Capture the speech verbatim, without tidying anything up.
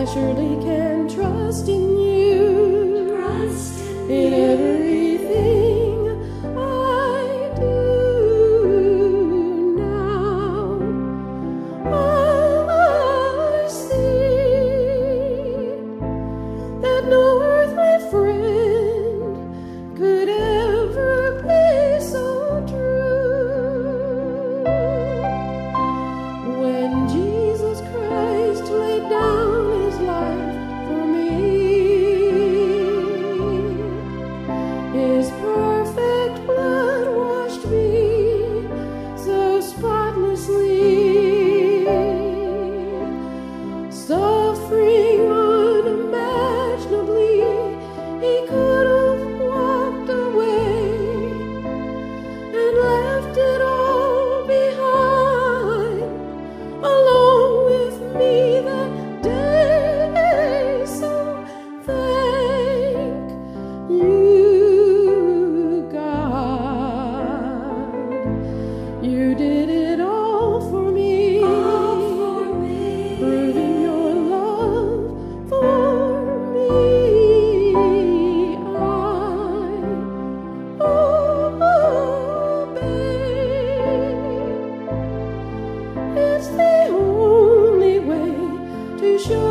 I surely can trust in you, trust in everything I do now. I see that no earthly friend could ever be so true. When Jesus Christ laid down his life for me, his perfect blood washed me so spotlessly, suffering unimaginably, he could have walked away and left it all behind, along with me that day. So thank you, God. You did it all for me, all for me, proving your love for me. I obey. It's the only way to show